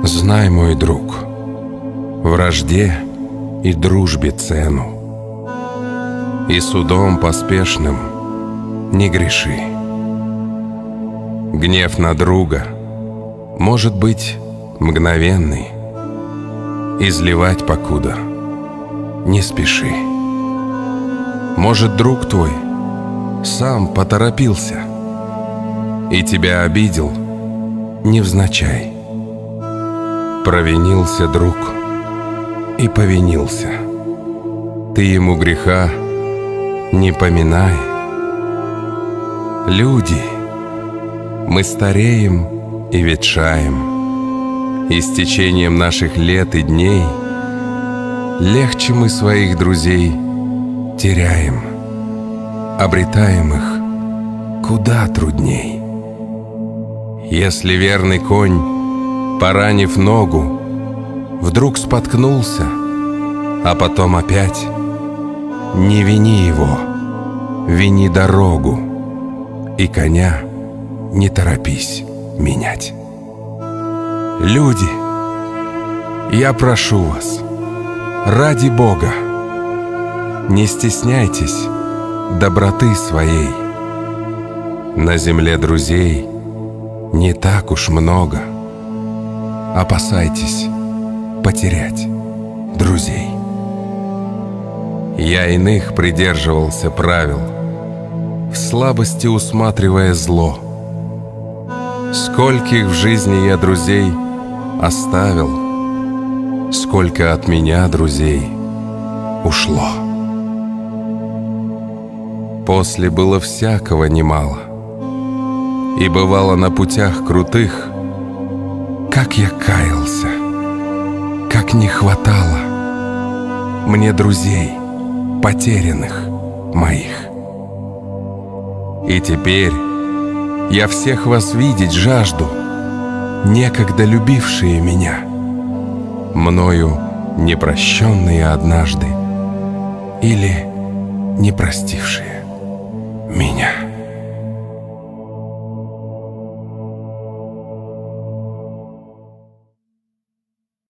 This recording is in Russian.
Знай, мой друг, вражде и дружбе цену, и судом поспешным не греши. Гнев на друга может быть мгновенный, изливать покуда не спеши. Может, друг твой сам поторопился и тебя обидел невзначай. Провинился друг и повинился, ты ему греха не поминай. Люди, мы стареем и ветшаем, и с течением наших лет и дней легче мы своих друзей теряем, обретаем их куда трудней. Если верный конь, поранив ногу, вдруг споткнулся, а потом опять, не вини его, вини дорогу, и коня не торопись менять. Люди, я прошу вас, ради Бога, не стесняйтесь доброты своей. На земле друзей не так уж много, опасайтесь потерять друзей. Я иных придерживался правил, в слабости усматривая зло. Скольких в жизни я друзей оставил, сколько от меня друзей ушло. После было всякого немало, и бывало на путях крутых, как я каялся, как не хватало мне друзей потерянных моих. И теперь я всех вас видеть жажду, некогда любившие меня, мною непрощенные однажды или не простившие меня.